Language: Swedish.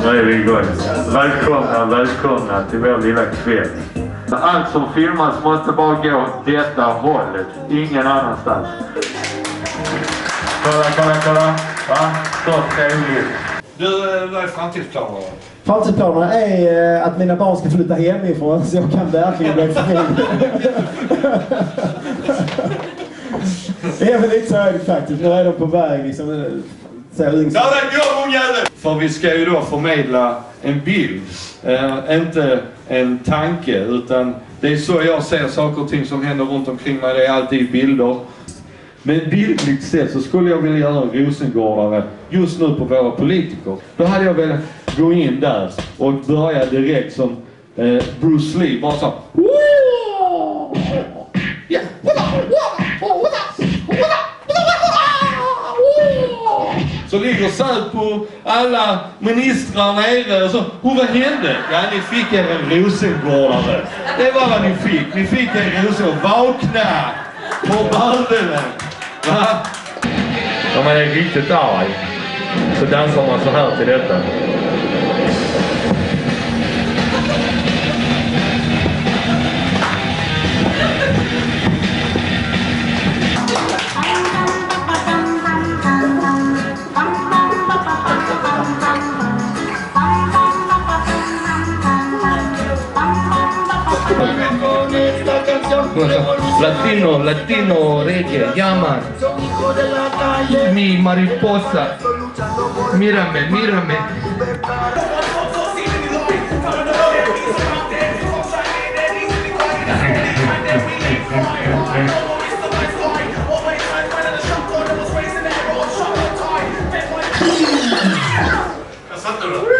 Nu är vi igång. Välkomna till vår lilla kväll. Allt som filmas måste bara gå detta hållet. Ingen annanstans. Kolla. Va? Så trevligt. Du, vad är framtidsplanerna? Framtidsplanerna är att mina barn ska flytta hemifrån så jag kan verkligen bli familj. Det är väl lite så högt faktiskt. Nu är de på väg liksom. För vi ska ju då förmedla en bild, inte en tanke, utan det är så jag ser saker och ting som händer runt omkring mig. Det är alltid bilder. Men bildligt sett så skulle jag vilja göra Rosengårdare just nu på våra politiker. Då hade jag velat gå in där och börja direkt som Bruce Lee, bara så. Så ligger Säpo, alla ministrar nere och så. Vad hände? Ja, ni fick er en Rosengårdare. Det var vad ni fick. Ni fick en Rosengårdare. Vakna på barnen. Va? Om man är riktigt arg så dansar man så här till detta. Latino, reggae, llaman. Mi mariposa. Mírame. Jag satt du då?